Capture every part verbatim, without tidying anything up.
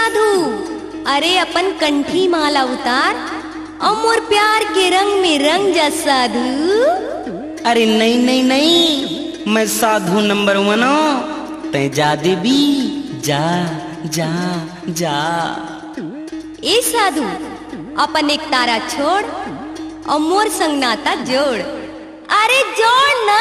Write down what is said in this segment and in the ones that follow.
साधु, अरे अपन कंठी माला उतार और मोर प्यार के रंग में रंग जा साधु। अरे नहीं नहीं नहीं, मैं साधु नंबर वन हूँ, तै जा देवी, जा जा जा। ए साधु, अपन एक तारा छोड़ और मोर संग नाता जोड़। अरे जोड़ ना।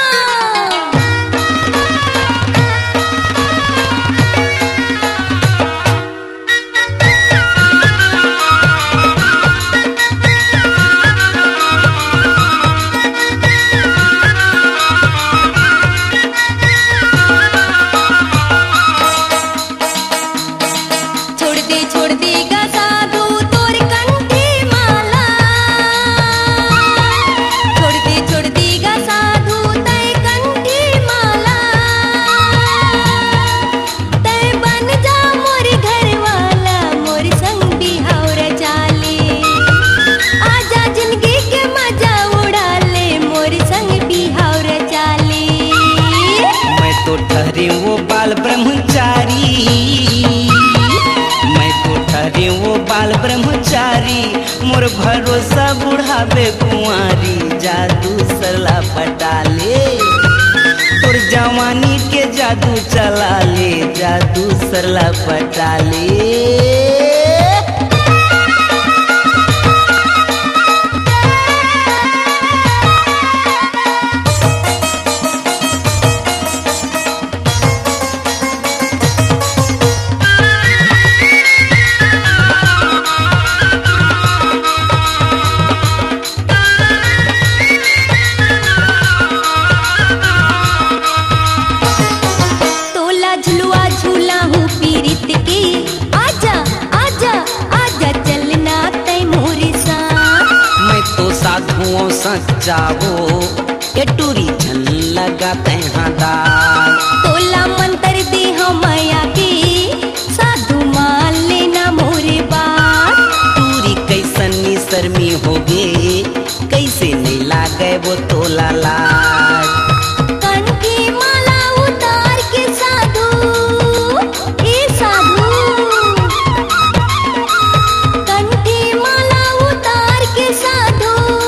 वो बाल ब्रह्मचारी, मैं तो ठहरे वो बाल ब्रह्मचारी, मोर भरोसा बुढ़ावे कुंवारी, जादू सरला पटाले, तोर जवानी के जादू चला ले, जादू सरला पटाले। साधुओं सचावो ये टूरी झन लगाते हैं दाल, तोला मंत्र दे हम माया के साधु मान लेना मोरे बात। टूरी कैसनी शर्मी होगे, कैसे नहीं लागे वो तोला लाज। कंठी माला उतार के साधु, ए साधु, कंठी माला उतार के साधु,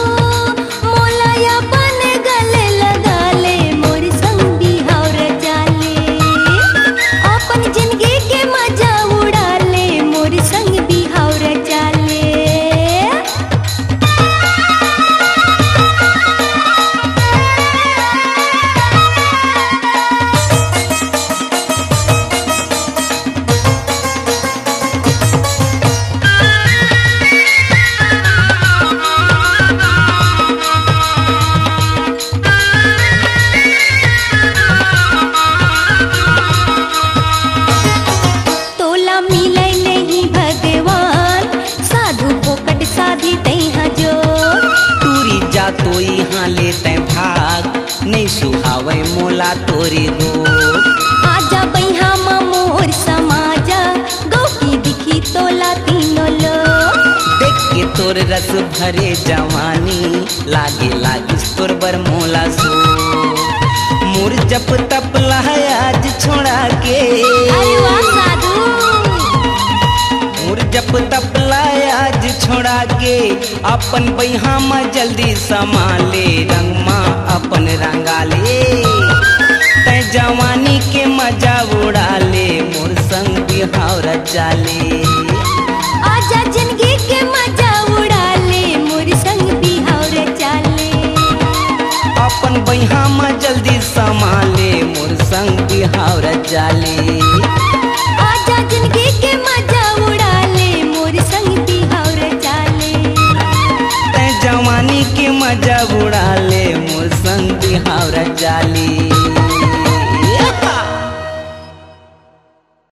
तो यहाँ लेते भाग, नहीं सुहावे मोला तोरी दो। आजा बैहा मोर समाजा, गौकी दिखी तोला तीनों लोग। देख के तोर रस भरे जवानी, लागे लागे तोर बर मोला सो। मोर जप तप आज छोड़ा के, अरे वाह साधु, मोर जप तप आज छोड़ा के, अपन बैहा में जल्दी संभाले, रंग माँ अपन रंगाले, तै जवानी के मजा उड़ा ले, मोर संग बिहार चाले। आजा जिंदगी के मजा उड़ा ले, मोर संग बिहार चाले। अपन बैहा में जल्दी संभाले, मोर संग बिहार चाले।